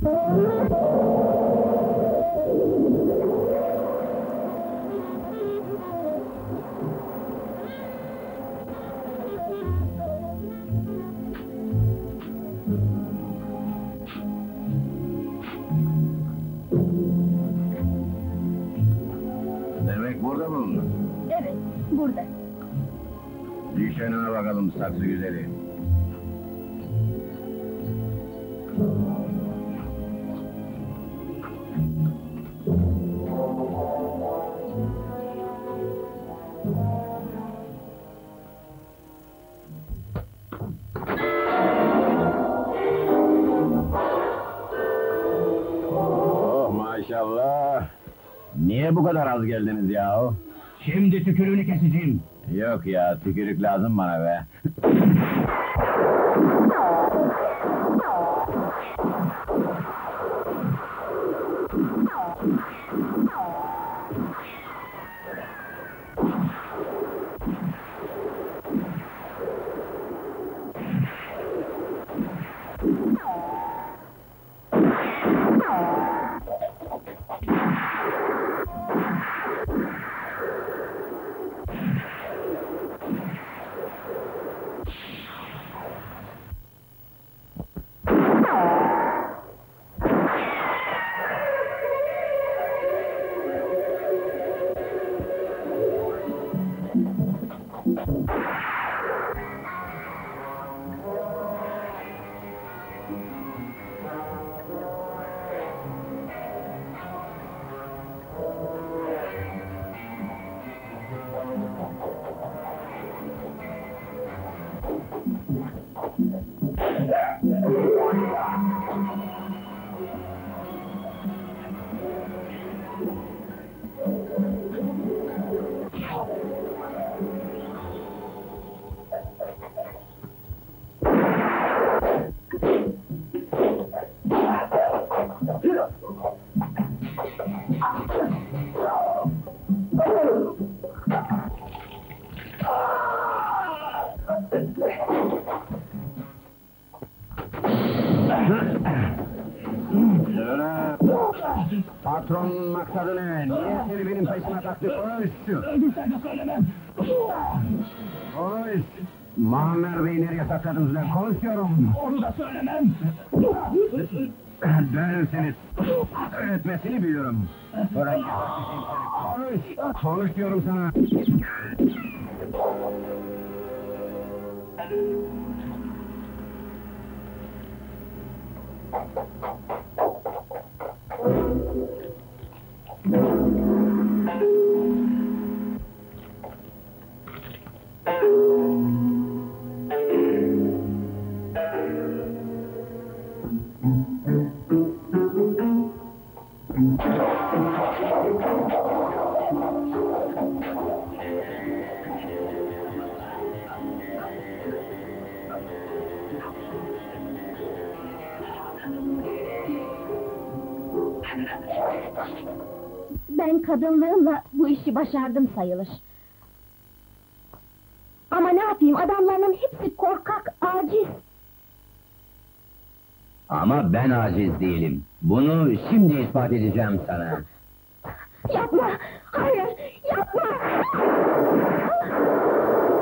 Demek burada bulunur. Evet, burada. Düş önüne bakalım saksı güzeli. Oh maşallah! Niye bu kadar az geldiniz yahu? Şimdi tükürüğünü keseceğim. Yok ya, tükürük lazım bana be. Patronun maksadı ne? Niye seni benim peşime taktı? Koş! Öldürsen de söylemem. Koş! Muammer Bey'i nereye sakladınız lan? Konuşuyorum! Onu da söylemem. Dönseniz! Öğretmesini biliyorum! Bırak! Konuş! Konuş diyorum sana! Ben kadınlığımla bu işi başardım sayılır. Ama ne yapayım, adamlarının hepsi korkak, aciz. Ama ben aciz değilim. Bunu şimdi ispat edeceğim sana. Yapma! Hayır! Yapma!